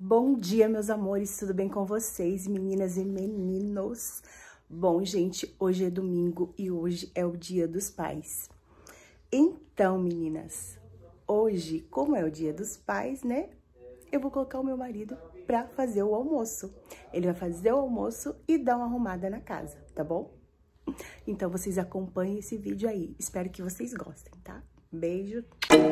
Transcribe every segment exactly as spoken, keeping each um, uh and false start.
Bom dia, meus amores, tudo bem com vocês, meninas e meninos? Bom, gente, hoje é domingo e hoje é o Dia dos Pais. Então, meninas, hoje, como é o Dia dos Pais, né? Eu vou colocar o meu marido pra fazer o almoço. Ele vai fazer o almoço e dar uma arrumada na casa, tá bom? Então, vocês acompanhem esse vídeo aí. Espero que vocês gostem, tá? Beijo!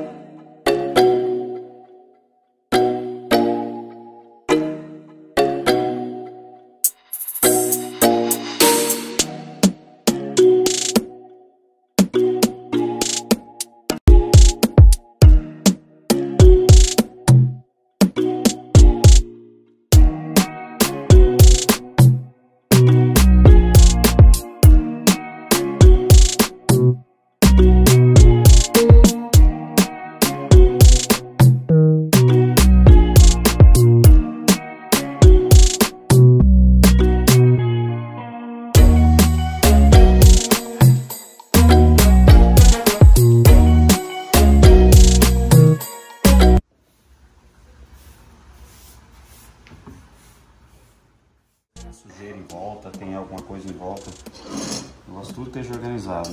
Sujeira em volta, tem alguma coisa em volta. Eu gosto tudo esteja organizado.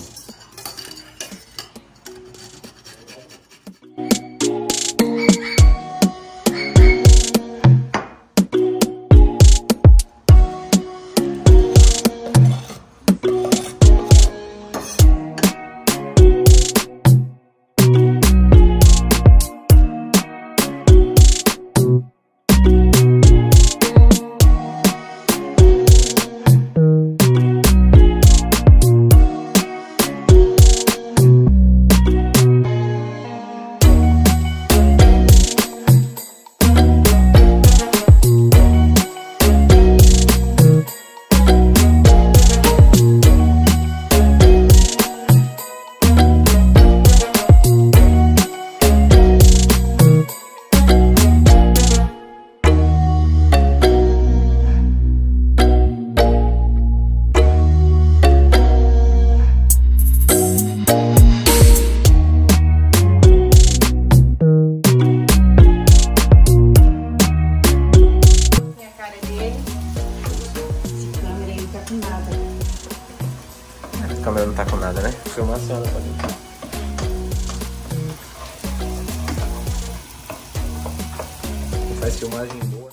A câmera não tá com nada, né? Filmar a senhora pra mim. Faz filmagem boa.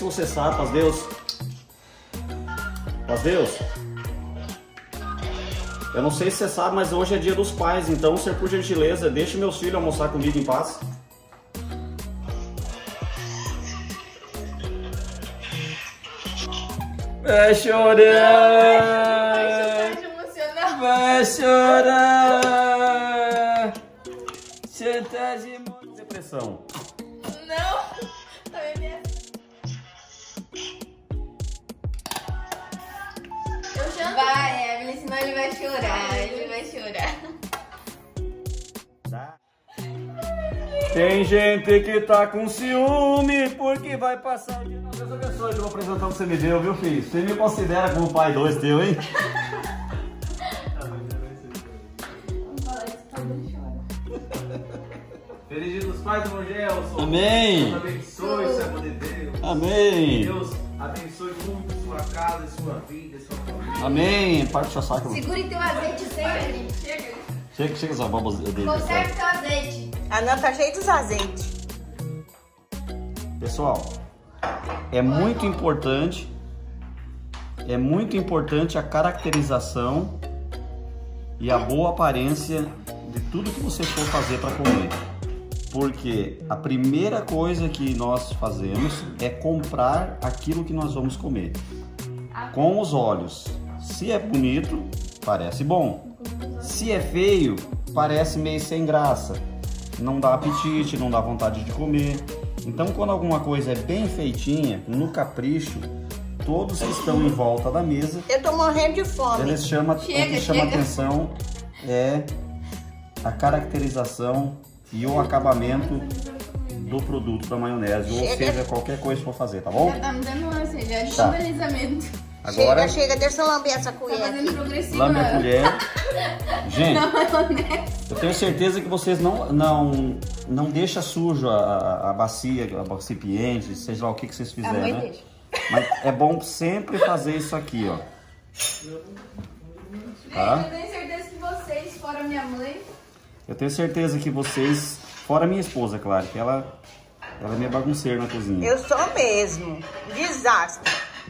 se você sabe, paz Deus. Paz Deus. Eu não sei se você sabe, mas hoje é dia dos pais, então, você, por gentileza, deixe meus filhos almoçar comigo em paz. Vai chorar! Vai chorar! Você tá de depressão. Não! Tá bebendo. Eu janto. Vai, Evelyn, senão ele vai chorar. Ele vai chorar. Tá. Tem gente que tá com ciúme porque vai passar o dia. Deus abençoe pela apresentação que você me deu, viu, filho? Você me considera como pai dois teu, hein? Vamos falar isso, pai não chora. Feliz dia dos pais, irmão Gelson. Amém. Deus abençoe o servo de Deus. Amém. Deus abençoe muito sua casa, sua vida, sua família. Amém. Parte do seu saco. Segure teu azeite sempre. Chega. Chega, chega essa boba dele. Conserve teu azeite. A Nan tá cheia dos azeites. Pessoal, é muito importante, é muito importante a caracterização e a boa aparência de tudo que você for fazer para comer. Porque a primeira coisa que nós fazemos é comprar aquilo que nós vamos comer. Com os olhos. Se é bonito, parece bom. Se é feio, parece meio sem graça. Não dá apetite, não dá vontade de comer. Então, quando alguma coisa é bem feitinha, no capricho, todos que estão em volta da mesa, Eu tô morrendo de fome. eles chamam, Chega, o que chama chega. atenção é a caracterização e o acabamento do produto da maionese, ou Chega. seja, qualquer coisa que for fazer, tá bom? Já tá me dando ânsia, já de Tá. embelezamento. Agora, Chega, chega, deixa eu lamber essa Tá colher fazendo aqui. progressiva. lambe a colher. Gente, Na maionese. eu tenho certeza que vocês não, não, não deixam sujo a, a, a bacia, a recipiente, seja lá o que, que vocês A fizerem, mãe né? deixa. Mas é bom sempre fazer isso aqui, ó. Tá? Eu tenho certeza que vocês, fora minha mãe, Eu tenho certeza que vocês, fora minha esposa, claro, que ela, ela é meio bagunceira na cozinha. Eu sou mesmo. Desastre.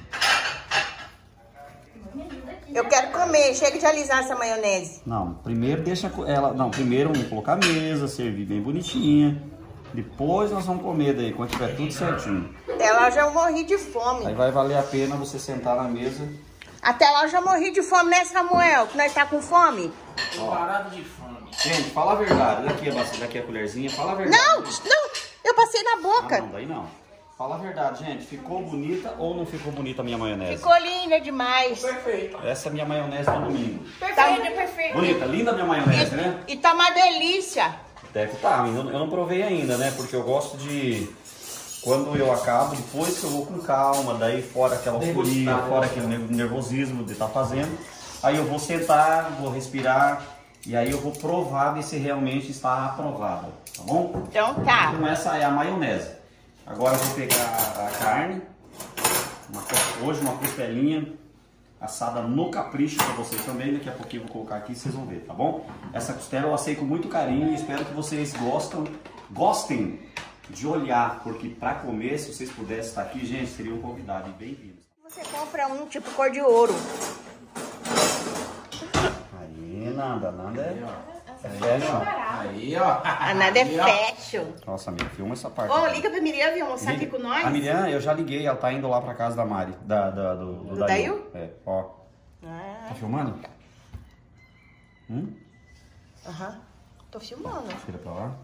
Eu quero comer. Chega de alisar essa maionese. Não, primeiro deixa ela. Não, primeiro vamos colocar a mesa, servir bem bonitinha. Depois nós vamos comer daí, quando tiver tudo certinho. Até lá eu já morri de fome. Aí vai valer a pena você sentar na mesa. Até lá eu já morri de fome, né, Samuel? Que nós tá com fome? Parado de fome. Gente, fala a verdade. Daqui a, bacia- daqui a colherzinha, fala a verdade. Não, não. Eu passei na Ah, boca. não, daí não. Fala a verdade, gente. Ficou bonita ou não ficou bonita a minha maionese? Ficou linda demais. Perfeito. Essa é a minha maionese do domingo. perfeito, perfeito. Bonita, linda a minha maionese, né? E tá uma delícia. Deve estar, eu, eu não provei ainda, né? Porque eu gosto de, quando eu acabo, depois que eu vou com calma, daí fora aquela euforia, Degustar, fora né? aquele ner- nervosismo de estar fazendo, aí eu vou sentar, vou respirar, e aí eu vou provar ver se realmente está aprovada, tá bom? Então tá. Então essa é a maionese. Agora eu vou pegar a carne, uma co- hoje uma costelinha assada no capricho para vocês também, daqui a pouquinho eu vou colocar aqui, vocês vão ver, tá bom? Essa costela eu assei com muito carinho e espero que vocês gostam, gostem de olhar, porque para comer, se vocês pudessem estar aqui, gente, seriam convidados e bem-vindos. Você compra um tipo cor de ouro. Aí, nada, nada é... É velho, ó. Aí, ó. A nada é Aí, ó. fashion. Nossa, amiga, filma essa parte. Ô, aqui. liga pra Miriam vir almoçar aqui Liga. com nós. A Miriam, eu já liguei, ela tá indo lá pra casa da Mari, da, da- do, do, Do Dail. Dail? É, ó. Ah, Tá filmando? Hum? aham. Tô filmando. Tira pra lá.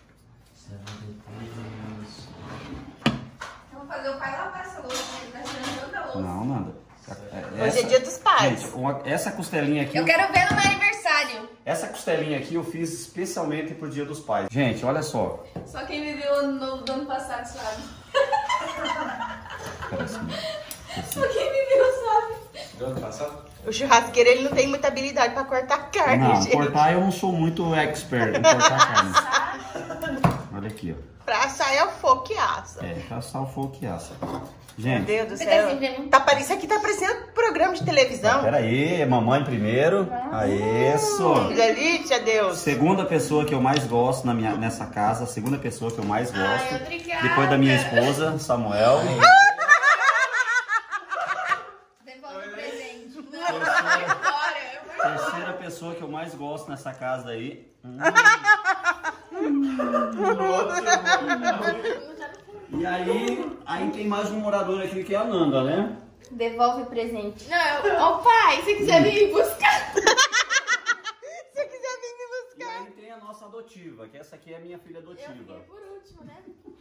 Eu vou fazer o pai lavar essa louça, ele tá tirando tanta louça. Não, nada. É- Hoje é dia dos pais. Gente, uma- essa costelinha aqui... Eu quero ver no meu aniversário. Essa costelinha aqui eu fiz especialmente pro Dia dos Pais. Gente, olha só. Só quem viveu o ano novo do ano passado sabe. Parece Só quem viveu sabe. Do ano passado? O churrasqueiro, ele não tem muita habilidade pra cortar carne, Não, gente. cortar eu não sou muito expert em cortar carne. Olha aqui, ó. Pra assar é o fogo que assa. É, caçar o fogo que assa. Meu Gente, Deus do Você céu. tá se vendo? Tá parecendo, isso aqui tá parecendo programa de televisão. peraí, mamãe primeiro. Aí, isso. Que delícia, Deus. Segunda pessoa que eu mais gosto na minha, nessa casa, a segunda pessoa que eu mais gosto. Ai, obrigada. Depois da minha esposa, Samuel. mais gosto nessa casa aí. Hum. E aí, aí tem mais um morador aqui que é a Nanda, né? Devolve o presente. Não, ô pai, se quiser vir me buscar. Se quiser vir me E buscar. aí tem a nossa adotiva, que essa aqui é a minha filha adotiva. Eu por último, né?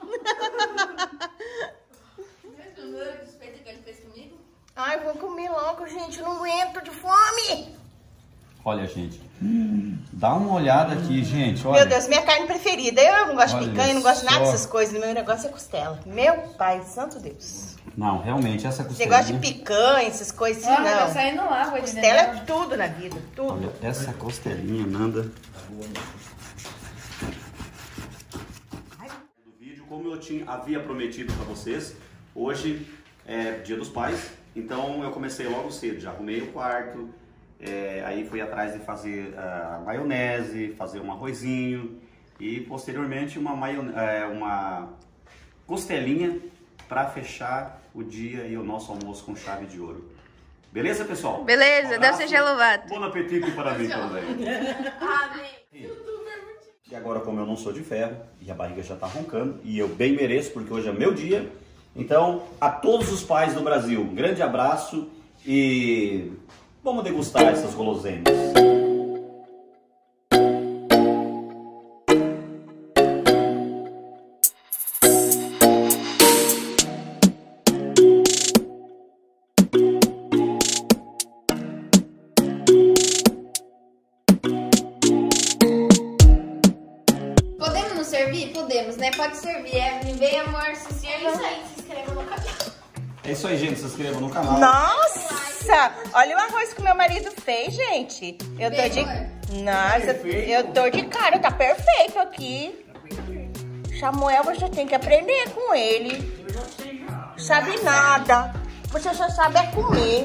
Você viu o despeito que ele fez comigo? Ai, vou comer logo, gente. Eu não aguento de fome. Olha, gente, dá uma olhada aqui, gente, olha. Meu Deus, minha carne preferida. Eu não gosto Olha de picanha, não gosto de nada só. dessas coisas. Meu negócio é costela. Meu pai, santo Deus. Não, realmente, essa Você costelinha... gosta de picanha, essas coisas assim, Ó, tá não. saindo água de Costela dentro. é tudo na vida, tudo. Olha, essa costelinha, Nanda. Do vídeo, como eu tinha, havia prometido para vocês, hoje é Dia dos Pais, então eu comecei logo cedo, já arrumei o quarto, é, aí fui atrás de fazer a maionese, fazer um arrozinho e posteriormente uma, maione é, uma costelinha para fechar o dia e o nosso almoço com chave de ouro. Beleza, pessoal? Beleza, Um Deus abraço, seja louvado. Bom apetite para mim também. Amém. E agora, como eu não sou de ferro e a barriga já tá roncando, e eu bem mereço porque hoje é meu dia, então a todos os pais do Brasil, um grande abraço e vamos degustar essas guloseimas. Podemos nos servir? Podemos, né? Pode servir. Evelyn, vem, amor, se sirva. É isso aí, se inscreva no canal. É isso aí, gente. Se inscreva no canal. Nossa! Olha o arroz que meu marido fez, gente. Eu tô de... Nossa, eu tô de cara. Tá perfeito aqui. Samuel, você tem que aprender com ele. Sabe nada. Você só sabe é comer.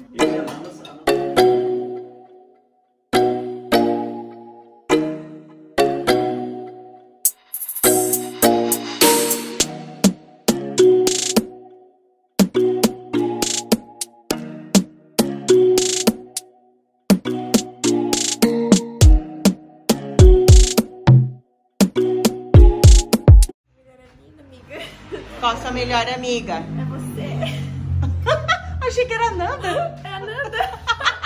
Qual a sua melhor amiga? É você. Achei que era a Nanda. É a Nanda.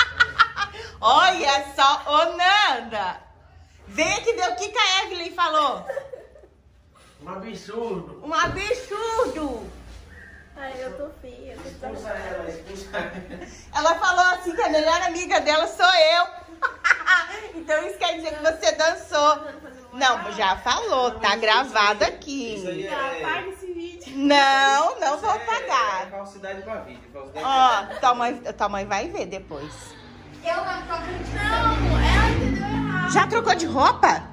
Olha só, ô Nanda. Vem aqui ver o que, que a Evelyn falou. Um absurdo. Um absurdo. Ai, eu tô feia. Expulsa ela, expulsa ela. Ela falou assim que a melhor amiga dela sou eu. Então isso quer dizer que você dançou. Não, já falou, tá gravado Isso aqui. aí é... Apaga esse vídeo. Não, não isso vou é- É pagar. falsidade pra vídeo. Falsidade Ó, tua mãe, tua mãe vai ver depois. Eu não tô acreditando. Não, ela entendeu errado. Já trocou de roupa?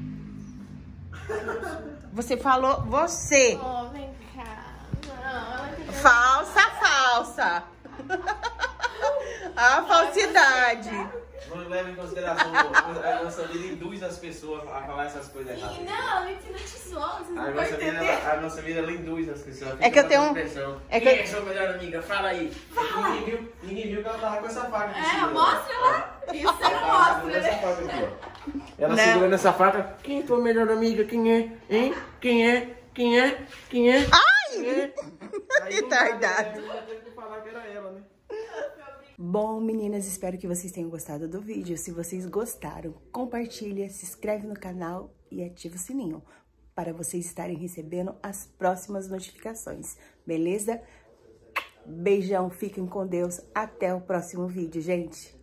Você falou você. Oh, vem cá. Não, ela entendeu. Falsa, falsa. A falsidade. Não leva em consideração a nossa vida induz as pessoas a falar essas coisas erradas. Não, ela hipnotizou. Vocês A não vão nossa, vida, entender. ela- a nossa vida ela induz as pessoas. É que eu Fica tenho um- uma pressão. é que Quem eu- é sua melhor amiga? Fala aí. Ninguém viu, ninguém viu que ela tava com essa faca aqui. É, segurando. mostra lá. Isso você Ela tava mostra, segurando essa né? faca aqui, ó. Ela Não. segurando essa faca. Quem é tua melhor amiga? Quem é? Hein? Quem é? Quem é? Quem é? Quem é? Aí não dá, Retardado. né? Ela teve que falar que era ela, né? Bom, meninas, espero que vocês tenham gostado do vídeo. Se vocês gostaram, compartilha, se inscreve no canal e ativa o sininho para vocês estarem recebendo as próximas notificações, beleza? Beijão, fiquem com Deus. Até o próximo vídeo, gente.